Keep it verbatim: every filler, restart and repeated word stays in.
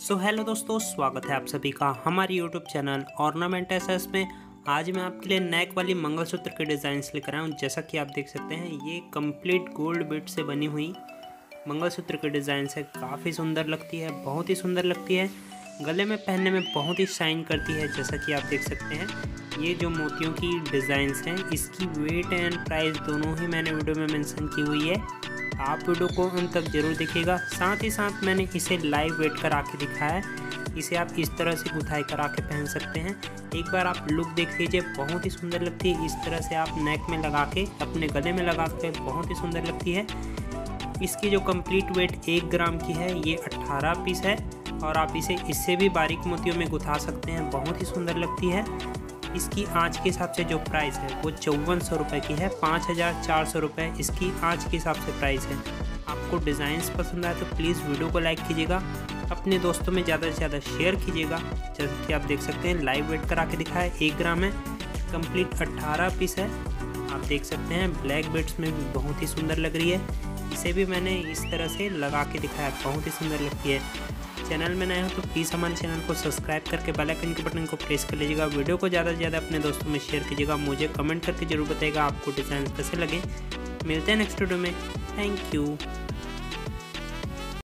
So hello दोस्तों, स्वागत है आप सभी का हमारे यूट्यूब चैनल ऑर्नामेंट एसएस में। आज मैं आपके लिए नेक वाली मंगलसूत्र के डिज़ाइंस लेकर आया हूँ। जैसा कि आप देख सकते हैं, ये कंप्लीट गोल्ड बीड से बनी हुई मंगलसूत्र के डिज़ाइंस है। काफ़ी सुंदर लगती है, बहुत ही सुंदर लगती है। गले में पहनने में बहुत ही शाइन करती है। जैसा कि आप देख सकते हैं, ये जो मोतियों की डिज़ाइंस हैं, इसकी वेट एंड प्राइस दोनों ही मैंने वीडियो में मेंशन की हुई है। आप वीडियो को अंत तक जरूर देखिएगा। साथ ही साथ मैंने इसे लाइव वेट करा के दिखाया है। इसे आप इस तरह से गुथाई करा के पहन सकते हैं। एक बार आप लुक देख लीजिए, बहुत ही सुंदर लगती है। इस तरह से आप नेक में लगा के, अपने गले में लगा के बहुत ही सुंदर लगती है। इसकी जो कंप्लीट वेट एक ग्राम की है, ये अट्ठारह पीस है और आप इसे इससे भी बारीक मोतियों में गुथा सकते हैं। बहुत ही सुंदर लगती है। इसकी आँच के हिसाब से जो प्राइस है वो चौवन सौ रुपये की है। पाँच हज़ार चार सौ रुपये इसकी आँच के हिसाब से प्राइस है। आपको डिज़ाइंस पसंद आए तो प्लीज़ वीडियो को लाइक कीजिएगा, अपने दोस्तों में ज़्यादा से ज़्यादा शेयर कीजिएगा। जैसे कि आप देख सकते हैं, लाइव वेट करा के दिखाया, एक ग्राम है, कंप्लीट अट्ठारह पीस है। आप देख सकते हैं, ब्लैक बीड्स में भी बहुत ही सुंदर लग रही है। इसे भी मैंने इस तरह से लगा के दिखाया, बहुत ही सुंदर लगती है। चैनल में नए हो तो प्लीज़ हमारे चैनल को सब्सक्राइब करके बेल आइकन के बटन को प्रेस कर लीजिएगा। वीडियो को ज़्यादा से ज़्यादा अपने दोस्तों में शेयर कीजिएगा। मुझे कमेंट करके जरूर बताइएगा आपको डिज़ाइन कैसे लगे। मिलते हैं नेक्स्ट वीडियो में। Thank you.